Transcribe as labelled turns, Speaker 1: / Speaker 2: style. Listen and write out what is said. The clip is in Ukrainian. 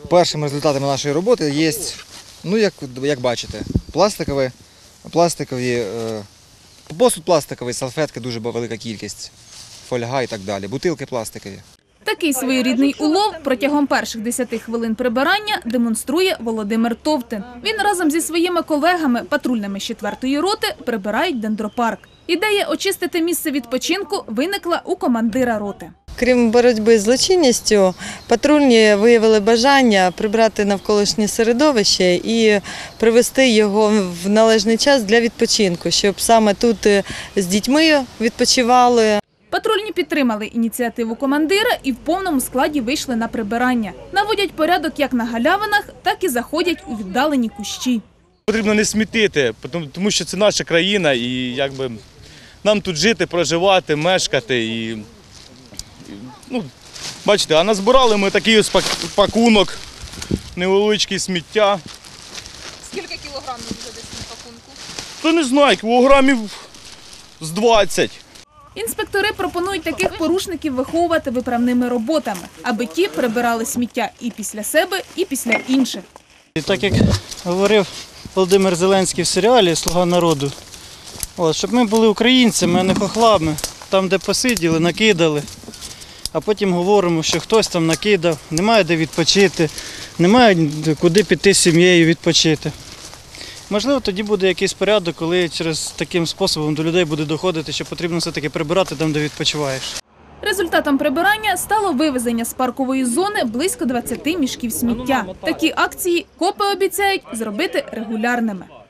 Speaker 1: Першими результатами нашої роботи є, ну, як бачите, пластикові, посуд пластиковий, салфетки дуже велика кількість, фольга і так далі, бутилки пластикові.
Speaker 2: Такий своєрідний улов протягом перших 10 хвилин прибирання демонструє Володимир Товтин. Він разом зі своїми колегами, патрульними з 4-ї роти, прибирають дендропарк. Ідея очистити місце відпочинку виникла у командира роти.
Speaker 3: Крім боротьби з злочинністю, патрульні виявили бажання прибрати навколишнє середовище і привести його в належний час для відпочинку, щоб саме тут з дітьми відпочивали.
Speaker 2: Патрульні підтримали ініціативу командира і в повному складі вийшли на прибирання. Наводять порядок як на галявинах, так і заходять у віддалені кущі.
Speaker 4: Потрібно не смітити, тому що це наша країна і нам тут жити, проживати, мешкати. Бачите, а назбирали ми такий ось пакунок, невеличкий сміття.
Speaker 5: Скільки кілограмів вже десь на пакунку?
Speaker 4: То не знаю, кілограмів з 20.
Speaker 2: Інспектори пропонують таких порушників виховувати виправними роботами, аби ті прибирали сміття і після себе, і після інших.
Speaker 6: І так як говорив Володимир Зеленський в серіалі «Слуга народу», щоб ми були українцями, а не хохлами, там, де посиділи, накидали, а потім говоримо, що хтось там накидав, немає де відпочити, немає куди піти з сім'єю відпочити. Можливо, тоді буде якийсь порядок, коли через таким способом до людей буде доходити, що потрібно все-таки прибирати там, де відпочиваєш.
Speaker 2: Результатом прибирання стало вивезення з паркової зони близько 20 мішків сміття. Такі акції копи обіцяють зробити регулярними.